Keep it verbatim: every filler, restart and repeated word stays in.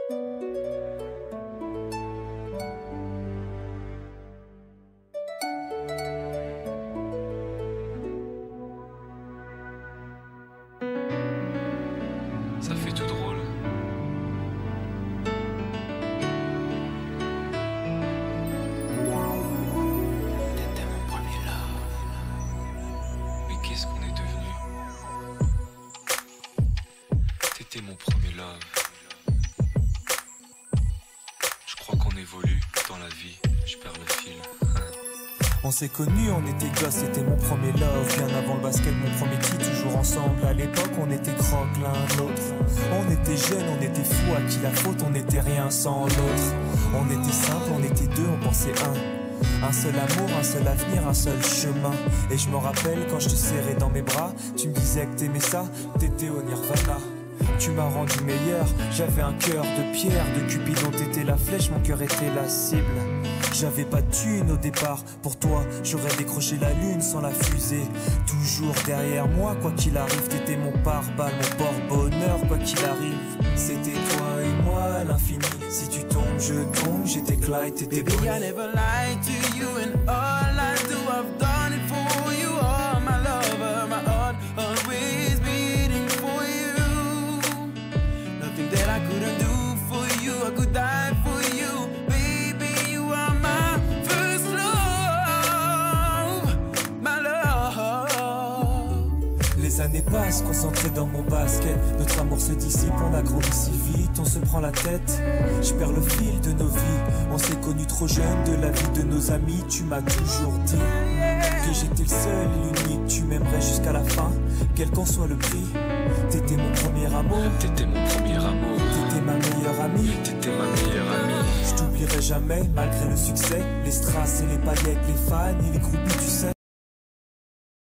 Ça fait tout drôle. T'étais mon premier love. Mais qu'est-ce qu'on est devenu? T'étais mon premier love. Je crois qu'on évolue dans la vie. Je perds le fil. On s'est connus, on était gosses, c'était mon premier love. Bien avant le basket, mon premier titre, toujours ensemble. À l'époque, on était croque l'un l'autre. On était jeunes, on était fous, à qui la faute, on n'était rien sans l'autre. On était simple, on était deux, on pensait un. Un seul amour, un seul avenir, un seul chemin. Et je me rappelle quand je te serrais dans mes bras, tu me disais que t'aimais ça, t'étais au Nirvana. Tu m'as rendu meilleur, j'avais un cœur de pierre. De Cupidon t'étais la flèche, mon cœur était la cible. J'avais pas de thune au départ, pour toi j'aurais décroché la lune sans la fusée. Toujours derrière moi, quoi qu'il arrive, t'étais mon pare-balles, mon porte-bonheur, quoi qu'il arrive. C'était toi et moi à l'infini, si tu tombes je tombe, j'étais Clyde, t'étais Bonnie. Baby, I never lied to you and all I do, I've done it for you. Oh my lover, my heart always beating for you. Nothing that I couldn't do for you, I could die for you. Baby, you are my first love, my love. Les années passent, concentrées dans mon basket. Notre amour se dissipe, on a grandi si vite, on se prend la tête. Je perds le fil de nos vies. On s'est connus trop jeunes, de la vie de nos amis. Tu m'as toujours dit que j'étais le seul et l'unique. Tu m'aimerais jusqu'à la fin, quel qu'en soit le prix. T'étais mon premier amour. T'étais mon premier amour. T'étais ma meilleure amie. T'étais ma meilleure amie. Je t'oublierai jamais, malgré le succès. Les strass et les paillettes, les fans et les groupies, tu sais.